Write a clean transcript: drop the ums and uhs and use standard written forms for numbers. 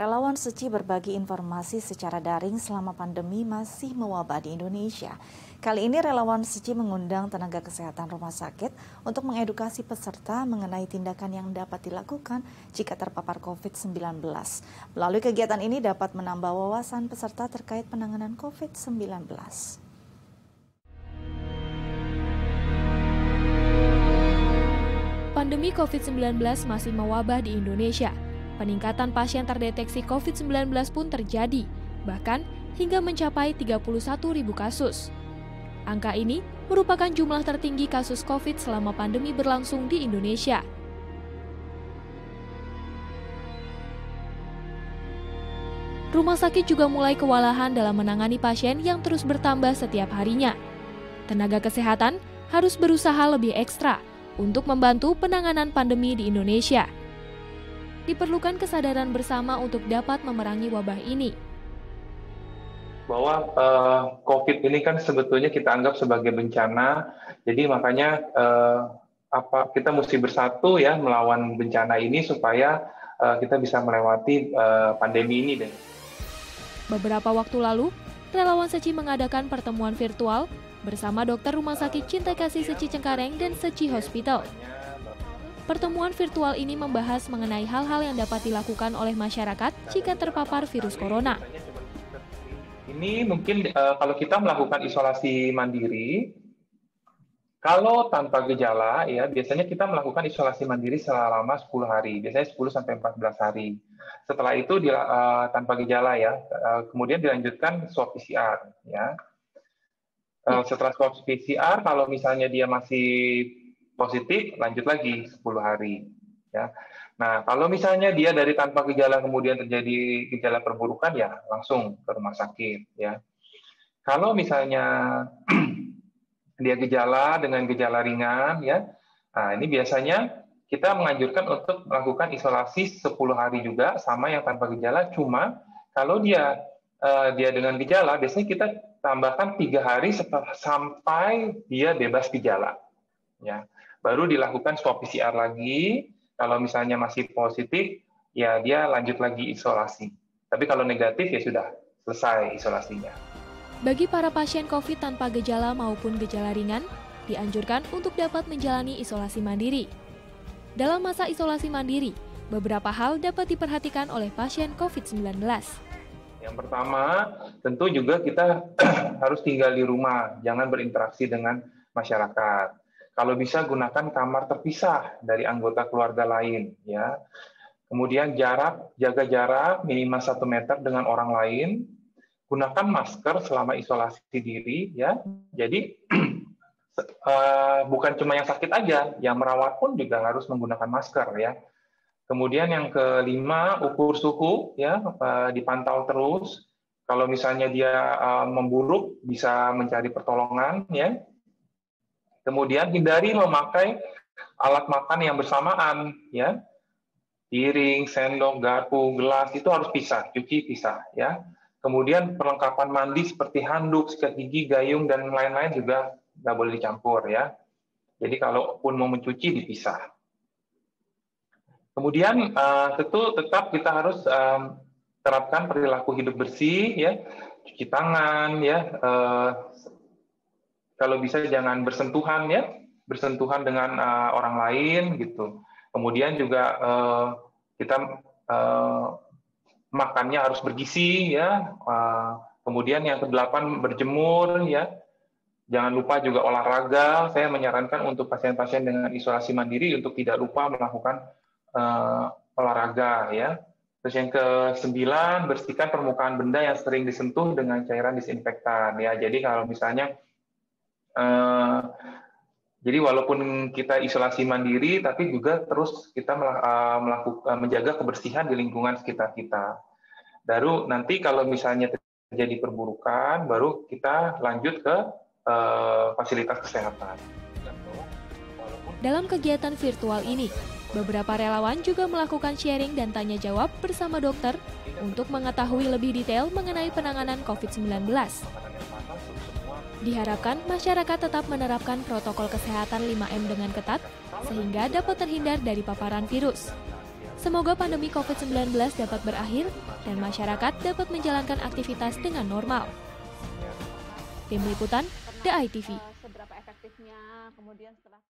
Relawan Seci berbagi informasi secara daring selama pandemi masih mewabah di Indonesia. Kali ini relawan Seci mengundang tenaga kesehatan rumah sakit untuk mengedukasi peserta mengenai tindakan yang dapat dilakukan jika terpapar COVID-19. Melalui kegiatan ini dapat menambah wawasan peserta terkait penanganan COVID-19. Pandemi COVID-19 masih mewabah di Indonesia. Peningkatan pasien terdeteksi COVID-19 pun terjadi, bahkan hingga mencapai 31.000 kasus. Angka ini merupakan jumlah tertinggi kasus COVID selama pandemi berlangsung di Indonesia. Rumah sakit juga mulai kewalahan dalam menangani pasien yang terus bertambah setiap harinya. Tenaga kesehatan harus berusaha lebih ekstra untuk membantu penanganan pandemi di Indonesia. Diperlukan kesadaran bersama untuk dapat memerangi wabah ini. Bahwa COVID ini kan sebetulnya kita anggap sebagai bencana, jadi makanya kita mesti bersatu ya melawan bencana ini supaya kita bisa melewati pandemi ini deh. Beberapa waktu lalu, relawan Seci mengadakan pertemuan virtual bersama dokter Rumah Sakit Cinta Kasih Seci Cengkareng dan Seci Hospital. Pertemuan virtual ini membahas mengenai hal-hal yang dapat dilakukan oleh masyarakat jika terpapar virus corona. Ini mungkin kalau kita melakukan isolasi mandiri, kalau tanpa gejala, ya biasanya kita melakukan isolasi mandiri selama 10 hari, biasanya 10-14 hari. Setelah itu tanpa gejala ya, kemudian dilanjutkan swab PCR. Ya. Setelah swab PCR, kalau misalnya dia masih positif, lanjut lagi 10 hari. Ya. Nah, kalau misalnya dia dari tanpa gejala kemudian terjadi gejala perburukan, ya langsung ke rumah sakit. Ya. Kalau misalnya dia gejala dengan gejala ringan, ya, nah ini biasanya kita menganjurkan untuk melakukan isolasi 10 hari juga, sama yang tanpa gejala. Cuma kalau dia dengan gejala, biasanya kita tambahkan 3 hari sampai dia bebas gejala. Ya. Baru dilakukan swab PCR lagi, kalau misalnya masih positif, ya dia lanjut lagi isolasi. Tapi kalau negatif ya sudah selesai isolasinya. Bagi para pasien COVID tanpa gejala maupun gejala ringan, dianjurkan untuk dapat menjalani isolasi mandiri. Dalam masa isolasi mandiri, beberapa hal dapat diperhatikan oleh pasien COVID-19. Yang pertama, tentu juga kita harus tinggal di rumah, jangan berinteraksi dengan masyarakat. Kalau bisa gunakan kamar terpisah dari anggota keluarga lain, ya. Kemudian jaga jarak minimal 1 meter dengan orang lain. Gunakan masker selama isolasi diri, ya. Jadi bukan cuma yang sakit aja, yang merawat pun juga harus menggunakan masker, ya. Kemudian yang kelima, ukur suhu, ya, dipantau terus. Kalau misalnya dia memburuk, bisa mencari pertolongan, ya. Kemudian hindari memakai alat makan yang bersamaan, ya. Piring, sendok, garpu, gelas itu harus pisah, cuci pisah, ya. Kemudian perlengkapan mandi seperti handuk, sikat gigi, gayung dan lain-lain juga nggak boleh dicampur, ya. Jadi kalaupun mau mencuci dipisah. Kemudian tentu tetap kita harus terapkan perilaku hidup bersih, ya. Cuci tangan, ya. Kalau bisa jangan bersentuhan, ya, bersentuhan dengan orang lain gitu. Kemudian juga kita makannya harus bergizi, ya. Kemudian yang ke-8 berjemur, ya. Jangan lupa juga olahraga. Saya menyarankan untuk pasien-pasien dengan isolasi mandiri untuk tidak lupa melakukan olahraga, ya. Terus yang ke-9 bersihkan permukaan benda yang sering disentuh dengan cairan disinfektan, ya. Jadi kalau misalnya jadi walaupun kita isolasi mandiri, tapi juga terus kita menjaga kebersihan di lingkungan sekitar kita. Baru nanti kalau misalnya terjadi perburukan, baru kita lanjut ke fasilitas kesehatan. Dalam kegiatan virtual ini, beberapa relawan juga melakukan sharing dan tanya jawab bersama dokter untuk mengetahui lebih detail mengenai penanganan COVID-19. Diharapkan masyarakat tetap menerapkan protokol kesehatan 5M dengan ketat, sehingga dapat terhindar dari paparan virus. Semoga pandemi COVID-19 dapat berakhir dan masyarakat dapat menjalankan aktivitas dengan normal. Tim Liputan, The ITV.